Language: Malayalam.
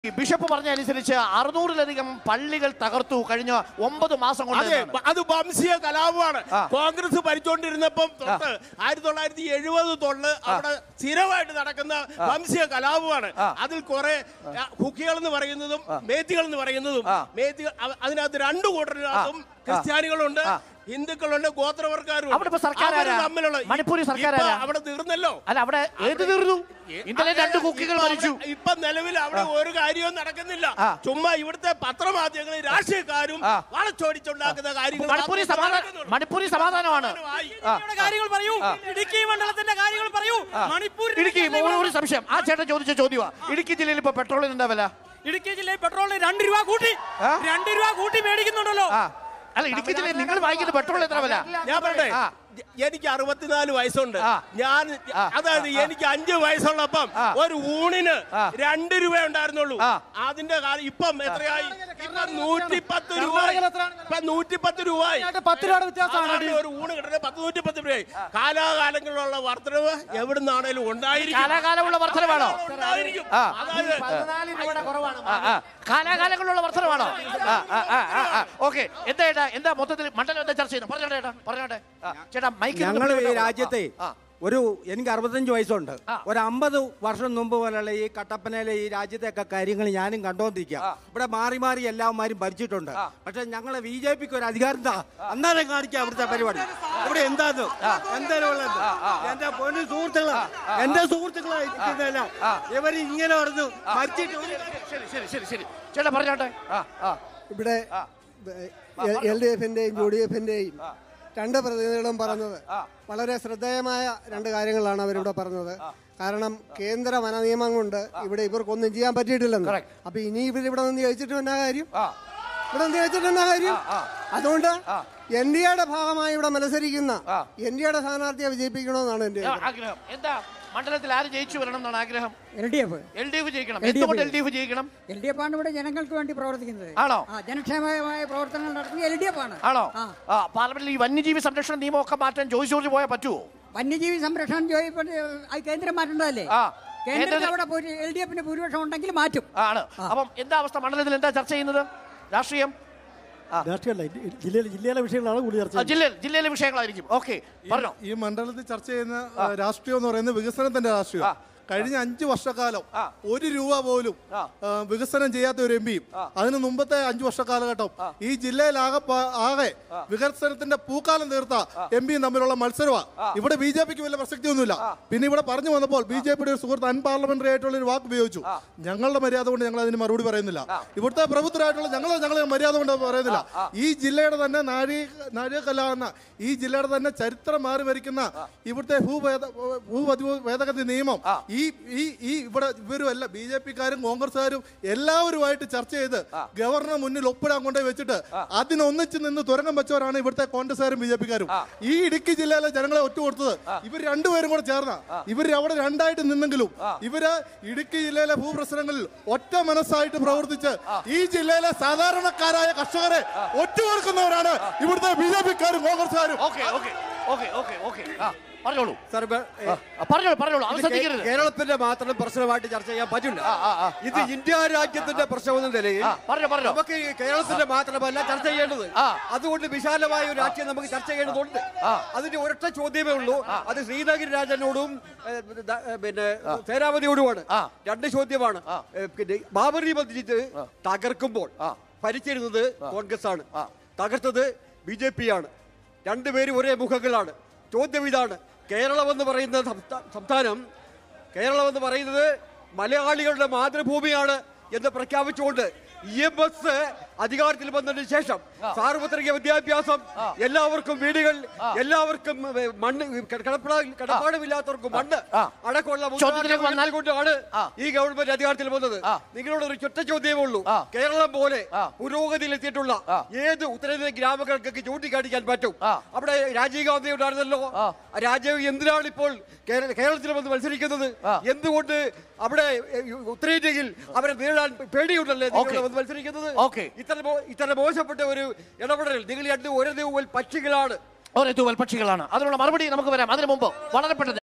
ബിഷപ്പ് പറഞ്ഞനുസരിച്ച് 600-ലധികം പള്ളികൾ തകർത്തു കഴിഞ്ഞ 9 മാസം കൊണ്ട്. അത് വംശീയ കലാപമാണ്. കോൺഗ്രസ് ഭരിച്ചുകൊണ്ടിരുന്നപ്പം തൊട്ട് 1970 തൊട്ട് അവിടെ സ്ഥിരമായിട്ട് നടക്കുന്ന വംശീയ കലാപമാണ്. അതിൽ കുറെ കുക്കികൾ എന്ന് പറയുന്നതും മേത്തികൾ എന്ന് പറയുന്നതും അതിനകത്ത് രണ്ടു കൂട്ടരും ക്രിസ്ത്യാനികളുണ്ട്, ഹിന്ദുക്കളുണ്ട്, ഗോത്രവർക്കാരും തമ്മിലുള്ള മണിപ്പൂരി സർക്കാർ അവിടെ തീർന്നല്ലോ. അല്ല, അവിടെ ഏത് തീർന്നു? ഇന്നലെ 2 കുക്കികൾ മരിച്ചു. ഇപ്പൊ നിലവിൽ അവിടെ ഒരു കാര്യവും നടക്കുന്നില്ല. ചുമ്മാ ഇവിടുത്തെ പത്രമാധ്യമങ്ങളും രാഷ്ട്രീയക്കാരും വളച്ചോടിച്ചുണ്ടാക്കുന്ന കാര്യങ്ങൾ. മണിപ്പൂരി സമാധാനമാണ്. കാര്യങ്ങൾ പറയൂ, ഇടുക്കി മണ്ഡലത്തിന്റെ കാര്യങ്ങൾ പറയൂ. മണിപ്പൂർ ഇടുക്കി ഒരു സംശയം. ആ ചേട്ടൻ ചോദിച്ച ചോദ്യമാണ്, ഇടുക്കി ജില്ലയിൽ ഇപ്പൊ പെട്രോളിന് എന്താ വില? ഇടുക്കി ജില്ലയിൽ പെട്രോളിന് 2 രൂപ കൂട്ടി, 2 രൂപ കൂട്ടി മേടിക്കുന്നുണ്ടല്ലോ. അല്ല, ഇടുക്കി ജില്ലയിൽ നിങ്ങൾ വാങ്ങിക്കുന്ന പെട്രോൾ എത്ര വില? ഞാൻ പറയട്ടെ, എനിക്ക് 64 വയസ്സുണ്ട്. അതായത് എനിക്ക് 5 വയസ്സുള്ളപ്പം ഒരു ഊണിന് 2 രൂപ ഉണ്ടായിരുന്നുള്ളൂ. അതിന്റെ കാലം ഇപ്പം എത്രയായി? 110 രൂപ. 110 രൂപയായി. 10 രൂപയുടെ വ്യത്യാസമാണ്. ഒരു ഊണ് കിട്ടുന്നത് 110 രൂപയായി. കാലാകാലങ്ങളിലുള്ള വർധനവ് എവിടുന്നാണേലും ഉണ്ടായിരിക്കും. കാലാകാലമുള്ള വർധനമാണോ? കാലാകാലങ്ങളുള്ള വർധനമാണോ? ഓക്കെ. എന്താ മൊത്തത്തിൽ മണ്ഡലം എന്താ ചർച്ച ചെയ്യുന്നത്? പറഞ്ഞോട്ടെ. ഞങ്ങൾ ഈ രാജ്യത്തെ എനിക്ക് 65 വയസ്സുണ്ട്. ഒരു 50 വർഷം മുമ്പ് പോലുള്ള ഈ കട്ടപ്പനയിലെ ഈ രാജ്യത്തെയൊക്കെ കാര്യങ്ങൾ ഞാനും കണ്ടോണ്ടിരിക്കുക. ഇവിടെ മാറി മാറി എല്ലാവരും ഭരിച്ചിട്ടുണ്ട്. പക്ഷെ ഞങ്ങളെ BJPക്ക് ഒരു അധികാരം അന്നേരം കാണിക്കാം ഇവിടുത്തെ പരിപാടി. ഇവിടെ എന്താന്ന് എന്തായാലും ഉള്ളത് എന്റെ പൊന്നു സുഹൃത്തുക്കള്, എന്റെ സുഹൃത്തുക്കളായിരിക്കുന്നല്ല ഇവർ ഇങ്ങനെ പറഞ്ഞു മരിച്ചിട്ട്. ശരി ചേട്ടാ പറഞ്ഞോട്ടെ. ഇവിടെ LDFന്റെയും UDFന്റെയും 2 പ്രതിനിധികളും പറഞ്ഞത് വളരെ ശ്രദ്ധേയമായ 2 കാര്യങ്ങളാണ് അവരിവിടെ പറഞ്ഞത്. കാരണം കേന്ദ്ര വന നിയമം കൊണ്ട് ഇവിടെ ഇവർക്കൊന്നും ചെയ്യാൻ പറ്റിയിട്ടില്ലെന്ന്. അപ്പൊ ഇനി ഇവരിവിടെ നിന്ന് ജയിച്ചിട്ട് എന്നാ കാര്യം? അതുകൊണ്ട് NDAയുടെ ഭാഗമായി ഇവിടെ മത്സരിക്കുന്ന NDAയുടെ സ്ഥാനാർത്ഥിയെ വിജയിപ്പിക്കണമെന്നാണ് എന്റെ ആഗ്രഹം. എന്താ മണ്ഡലത്തിൽ ആര് ജയിച്ചു വരണം എന്നാണ് ആഗ്രഹം? LDF ജയിക്കണം. എന്തുകൊണ്ട് LDF ജയിക്കണം? LDF ആണ് ഇവിടെ ജനങ്ങൾക്ക് വേണ്ടി പ്രവർത്തിക്കുന്നത്. ആണോ? ജനക്ഷേമമായ പ്രവർത്തനങ്ങൾ നടത്തുന്നത് LDF ആണ്. ആണോ? പാർലമെന്റിൽ ഈ വന്യജീവി സംരക്ഷണ നിയമമൊക്കെ മാറ്റാൻ ജോർജ് പോയാൽ പറ്റുമോ? വന്യജീവി സംരക്ഷണം കേന്ദ്രം മാറ്റേണ്ടതല്ലേ? കേന്ദ്രത്തിൽ അവിടെ LDFന് ഭൂരിപക്ഷം ഉണ്ടെങ്കിൽ മാറ്റും. ആണ്. അപ്പം എന്താ അവസ്ഥ? മണ്ഡലത്തിൽ എന്താ ചർച്ച ചെയ്യുന്നത്? രാഷ്ട്രീയം ജില്ലയിലെ വിഷയങ്ങളാണ് കൂടുതൽ ചർച്ച. ജില്ലയിലെ വിഷയങ്ങളായിരിക്കും. ഓക്കെ, പറഞ്ഞോ. ഈ മണ്ഡലത്തിൽ ചർച്ച ചെയ്യുന്ന രാഷ്ട്രീയം എന്ന് പറയുന്നത് വികസനത്തിന്റെ രാഷ്ട്രീയം. കഴിഞ്ഞ 5 വർഷക്കാലം 1 രൂപ പോലും വികസനം ചെയ്യാത്ത ഒരു MP-യും അതിന് മുമ്പത്തെ 5 വർഷക്കാലഘട്ടം ഈ ജില്ലയിൽ ആകെ വികസനത്തിന്റെ പൂക്കാലം തീർത്ത MP-യും തമ്മിലുള്ള മത്സരമാണ്. ഇവിടെ BJPക്ക് വലിയ പ്രസക്തിയൊന്നുമില്ല. പിന്നെ ഇവിടെ പറഞ്ഞു വന്നപ്പോൾ BJPയുടെ ഒരു സുഹൃത്ത് അൺപാർലമെന്ററി ആയിട്ടുള്ള ഒരു വാക്ക് ഉപയോഗിച്ചു. ഞങ്ങളുടെ മര്യാദ കൊണ്ട് ഞങ്ങൾ അതിന് മറുപടി പറയുന്നില്ല. ഇവിടുത്തെ പ്രഭുത്വരായിട്ടുള്ള ഞങ്ങളെ മര്യാദ കൊണ്ട് പറയുന്നില്ല. ഈ ജില്ലയുടെ തന്നെ നാഴികക്കല്ലാകുന്ന ഈ ജില്ലയുടെ തന്നെ ചരിത്രം മാറി മരിക്കുന്ന ഇവിടുത്തെ ഭൂഭേദഗതി നിയമം ഇവിടെ ഇവരുമല്ല BJPക്കാരും കോൺഗ്രസ്സുകാരും എല്ലാവരുമായിട്ട് ചർച്ച ചെയ്ത് ഗവർണർ മുന്നിൽ ഒപ്പിടാൻ കൊണ്ടേ വെച്ചിട്ട് അതിനൊന്നിച്ച് നിന്ന് തുരങ്കം വെച്ചവരാണ് ഇവിടുത്തെ കോൺഗ്രസ്സുകാരും BJPക്കാരും. ഈ ഇടുക്കി ജില്ലയിലെ ജനങ്ങളെ ഒറ്റുകൊടുത്തത് ഇവർ രണ്ടുപേരും കൂടെ ചേർന്ന. ഇവർ അവിടെ 2ആയിട്ട് നിന്നെങ്കിലും ഇവര് ഇടുക്കി ജില്ലയിലെ ഭൂപ്രശ്നങ്ങളിൽ ഒറ്റ മനസ്സായിട്ട് പ്രവർത്തിച്ച് ഈ ജില്ലയിലെ സാധാരണക്കാരായ കർഷകരെ ഒറ്റുകൊടുക്കുന്നവരാണ് ഇവിടുത്തെ BJPക്കാരും കോൺഗ്രസ്സുകാരും. കേരളത്തിന്റെ മാത്രം പ്രശ്നമായിട്ട് ചർച്ച ചെയ്യാൻ പറ്റില്ല. ഇത് ഇന്ത്യ രാജ്യത്തിന്റെ പ്രശ്നമെന്ന നിലയിൽ നമുക്ക് കേരളത്തിന്റെ മാത്രമല്ല ചർച്ച ചെയ്യേണ്ടത്. അതുകൊണ്ട് വിശാലമായ ഒരു രാഷ്ട്രീയം നമുക്ക് ചർച്ച ചെയ്യേണ്ടതുണ്ട്. അതിന്റെ ഒരൊറ്റ ചോദ്യമേ ഉള്ളൂ. അത് ശ്രീനഗർ രാജനോടും പിന്നെ സേനാപതിയോടുമാണ്. 2 ചോദ്യമാണ്. ബാബറി മസ്ജിദ് തകർക്കുമ്പോൾ ഭരിച്ചിരുന്നത് കോൺഗ്രസ് ആണ്, തകർത്തത് BJP ആണ്. 2 പേരും ഒരേ മുഖങ്ങളാണ്. ചോദ്യം ഇതാണ്, കേരളം എന്ന് പറയുന്ന സംസ്ഥാനം, കേരളം എന്ന് പറയുന്നത് മലയാളികളുടെ മാതൃഭൂമിയാണ് എന്ന് പ്രഖ്യാപിച്ചുകൊണ്ട് EMS അധികാരത്തിൽ വന്നതിന് ശേഷം സാർവത്രിക വിദ്യാഭ്യാസം, എല്ലാവർക്കും വീടുകൾ, എല്ലാവർക്കും മണ്ണ്, കടപ്പാടുമില്ലാത്തവർക്കും മണ്ണ് അടക്കമുള്ള കൊണ്ടാണ് ഈ ഗവൺമെന്റ് അധികാരത്തിൽ വന്നത്. നിങ്ങളോട് ഒരു ചൊറ്റ ചോദ്യമേ ഉള്ളൂ. കേരളം പോലെ പുരോഗതിയിലെത്തിയിട്ടുള്ള ഏത് ഉത്തരേന്ത്യൻ ഗ്രാമങ്ങൾക്കൊക്കെ ചൂണ്ടിക്കാണിക്കാൻ പറ്റും? അവിടെ രാജീവ് ഗാന്ധി ഉണ്ടായിരുന്നല്ലോ. രാജീവ് എന്തിനാണ് ഇപ്പോൾ കേരളത്തിൽ വന്ന് മത്സരിക്കുന്നത്? എന്തുകൊണ്ട് അവിടെ ഉത്തരേന്ത്യയിൽ അവരെ നേരിടാൻ പേടിയുണ്ടല്ലേ വന്ന് മത്സരിക്കുന്നത്? ഇത്ര മോശപ്പെട്ട ഒരു ഇടപെടൽ. നിങ്ങൾ 2 ഒരേ പക്ഷികളാണ്. അതിനുള്ള മറുപടി നമുക്ക് വരാം. അതിനു മുമ്പ് വളരെ പെട്ടെന്ന്